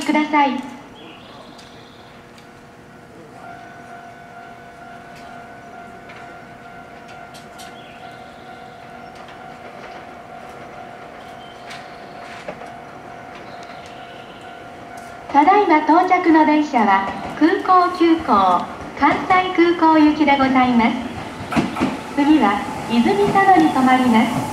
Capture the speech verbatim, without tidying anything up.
りください。ただいま到着の電車は空港急行関西空港行きでございます。次は泉佐野に停まります。